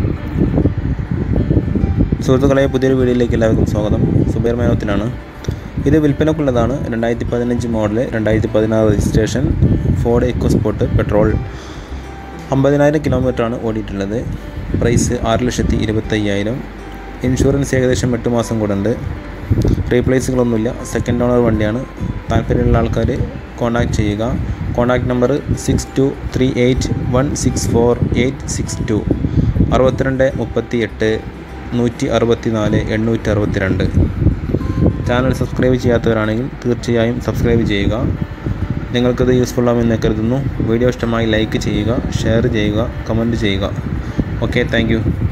സുഹൃത്തുക്കളെ, പുതിയൊരു വീഡിയോയിലേക്ക് എല്ലാവർക്കും സ്വാഗതം. സുബൈർ മാനോത്തിനാണ്. ഇത് വിൽപ്പനക്കുള്ളതാണ്. 2015 model, 2016 registration, Ford ECOSPORT petrol. 50,000 കിലോമീറ്ററാണ് ഓടിയിട്ടുള്ളത്. പ്രൈസ് 6,25,000. ഇൻഷുറൻസ് ഏകദേശം 8 മാസം കൂടെ ഉണ്ട്. റീപ്ലേസുകളൊന്നുമില്ല. സെക്കൻഡ് ഓണർ വണ്ടിയാണ്. താല്പര്യമുള്ള ആൾക്കാർ കോൺടാക്റ്റ് ചെയ്യുക. Contact number 6238164862 62 38 164 862. ചാനൽ സബ്സ്ക്രൈബ് ചെയ്യാത്തവരാണെങ്കിൽ തീർച്ചയായും സബ്സ്ക്രൈബ് ചെയ്യുക. നിങ്ങൾക്കത് യൂസ്ഫുൾ ആവുമെന്ന് കരുതുന്നു. വീഡിയോ ഇഷ്ടമായി ലൈക്ക് ചെയ്യുക, ഷെയർ ചെയ്യുക, കമൻറ്റ് ചെയ്യുക. Okay, thank U.